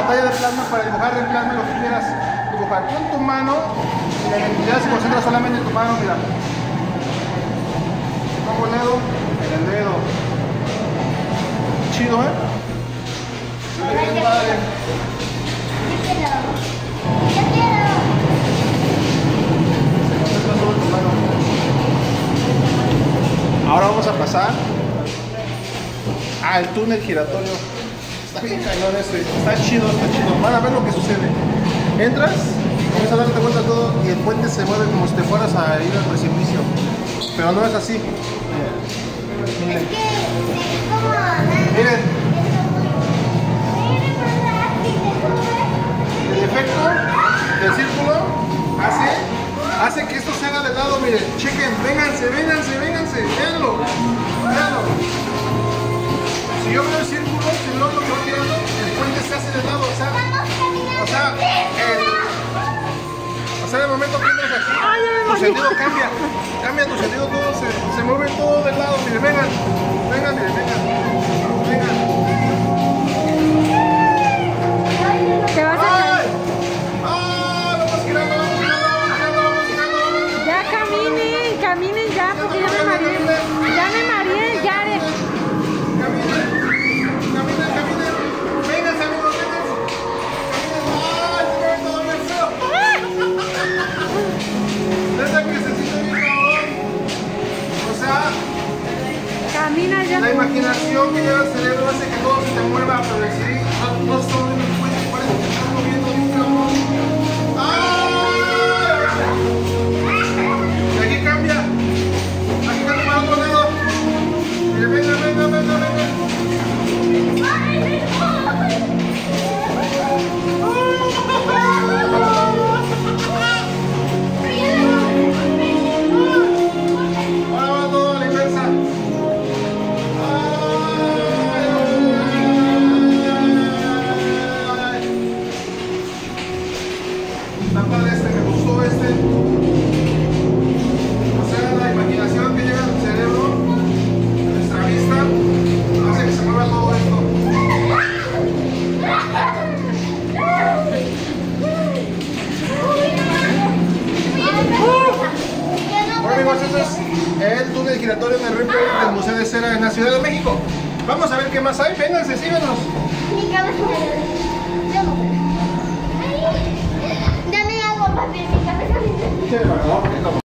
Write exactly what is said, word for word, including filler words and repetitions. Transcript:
pantalla de plasma para dibujar en plasma lo que quieras dibujar con tu mano. Y la identidad se concentra solamente en tu mano, mira. Pongo el dedo en el dedo. Chido, ¿eh? Se ve bien padre. Yo quiero. Yo quiero. Se concentra sobre tu mano. Ahora vamos a pasar al túnel giratorio. Está bien cañón este. Está chido, está chido. Van a ver lo que sucede. Entras, comienzas a darte cuenta de todo y el puente se mueve como si te fueras a ir al precipicio. Pero no es así. Miren. Es que es como. Miren. El efecto del círculo hace, hace que esto se haga de lado. Miren, chequen, vénganse, vénganse, vénganse, véanlo, véanlo. Si yo veo el círculo, si no lo que va tirando, el puente se hace de lado, o sea, o sea, el, o sea, en el momento que entras aquí, tu sentido cambia, cambia tu sentido, todo se, se mueve todo de lado. Miren, vengan, vengan, miren, vengan, vengan. Te vas a caer. ¡Ah! ¡Vamos girando, vamos girando, vamos girando, vamos girando, vamos girando! Ya caminen, caminen ya, porque ya me mareé. Ya me mareé, ya. Caminen, caminen, caminen. Vénganse, amigos, vénganse. ¡Ay, se ve todo bien feo! Neta que se siente bien cabrón. O sea, Camina ya. la imaginación que lleva el cerebro hace que todo se te mueva, pero sí, no, no solo en el cuello, parece que estás moviendo bien cabrón. ¡Ay! Y aquí cambia. Aquí cambia para otro lado. Mire, venga, venga, venga, venga. Ahora va todo a la inversa. Está padre este, me gustó este. O sea, la imaginación que llega al cerebro, a nuestra vista, hace que se mueva todo esto. Bueno, amigos, esto es el túnel giratorio de Ripper del Museo de Cera en la Ciudad de México. Vamos a ver qué más hay. Vénganse, síganos. Mi cabeza me duele. Yo no puedo. Dame agua, papi. Mi cabeza me duele. Che, bueno, vamos a ver.